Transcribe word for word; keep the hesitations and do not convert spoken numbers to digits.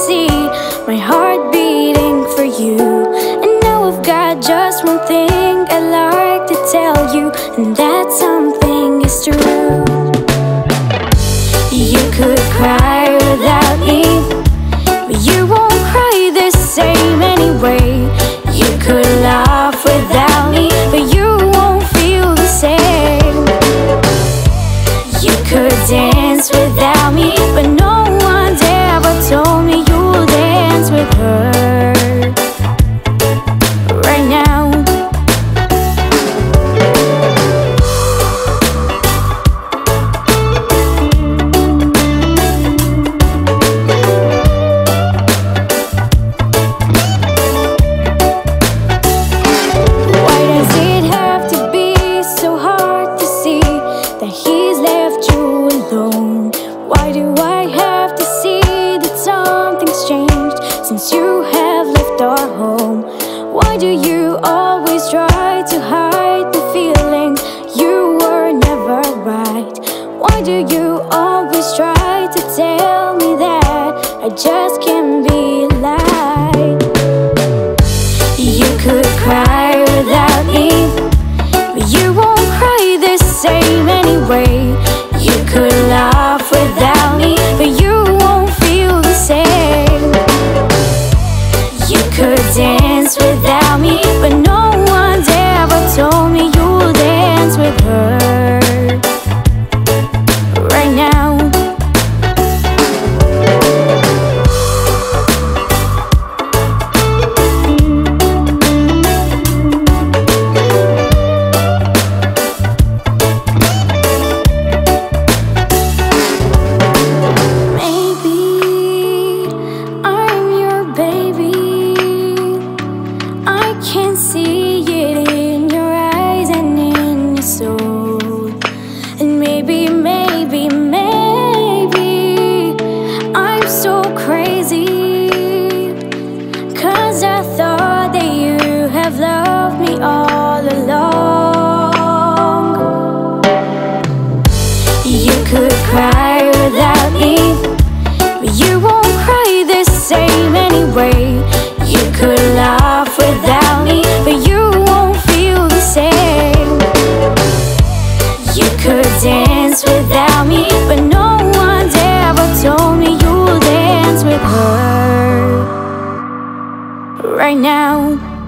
see my heart beating for you. And now I've got just one thing I'd like to tell you, and that something is true. You could cry without me, but you won't cry the same anyway. You could laugh without me, but you won't feel the same. You could dance without me, but no one's ever told me you'll dance with her right now. Why does it have to be so hard to see that he's left you alone? Why do I have to see that something's changed since you have left our home? Why do you always try to hide the feelings you were never right? Why do you always try to tell me that I just can't be lied? You could cry without me, but you won't cry the same anyway. You could laugh without me, but you won't feel the same. You could dance without me, but no one's ever told me you'll dance with her right now. Can see it in your eyes and in your soul. And maybe, maybe, maybe I'm so crazy, 'cause I thought that you have loved me all along. You could cry without me, but you won't cry the same anyway. You could laugh without me, but you won't feel the same. You could dance without me, but no one's ever told me you'll dance with her right now.